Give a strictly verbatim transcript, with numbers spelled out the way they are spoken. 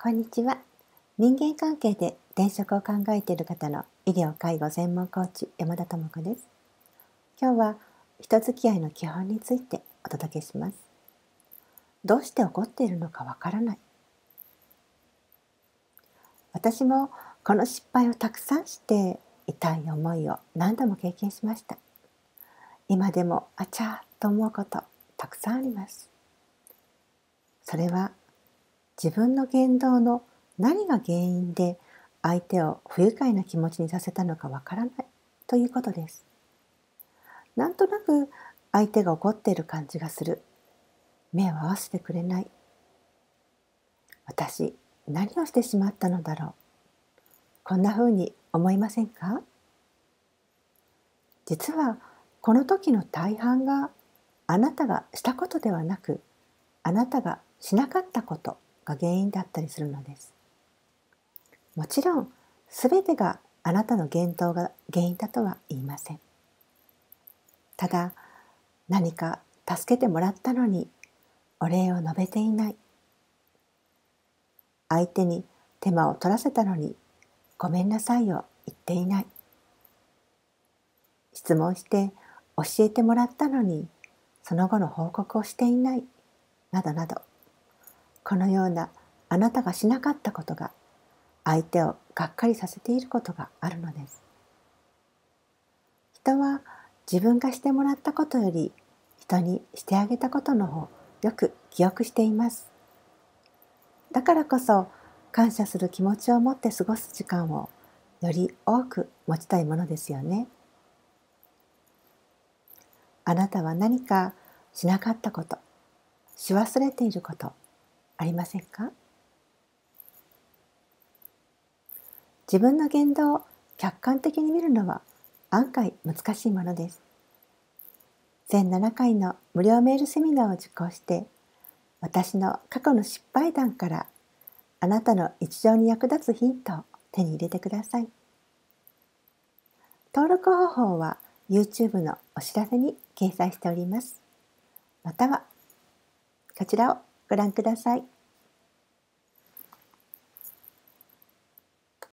こんにちは。人間関係で転職を考えている方の医療介護専門コーチ山田智子です。今日は人付き合いの基本についてお届けします。どうして怒っているのかわからない。私もこの失敗をたくさんして痛い思いを何度も経験しました。今でもあちゃーと思うことたくさんあります。それは自分の言動の何が原因で相手を不愉快な気持ちにさせたのかわからないということです。なんとなく相手が怒っている感じがする。目を合わせてくれない。私、何をしてしまったのだろう。こんな風に思いませんか？実はこの時の大半があなたがしたことではなく、あなたがしなかったことが原因だったりするのです。もちろん、すべてがあなたの言動が原因だとは言いません。ただ、何か助けてもらったのにお礼を述べていない。相手に手間を取らせたのにごめんなさいを言っていない。質問して教えてもらったのにその後の報告をしていない。などなど、このようなあなたがしなかったことが相手をがっかりさせていることがあるのです。人は自分がしてもらったことより人にしてあげたことの方よく記憶しています。だからこそ感謝する気持ちを持って過ごす時間をより多く持ちたいものですよね。あなたは何かしなかったこと、し忘れていることありませんか？自分の言動を客観的に見るのは案外難しいものです。全ななかいの無料メールセミナーを受講して、私の過去の失敗談からあなたの日常に役立つヒントを手に入れてください。登録方法は YouTube のお知らせに掲載しております。またはこちらをご覧ください。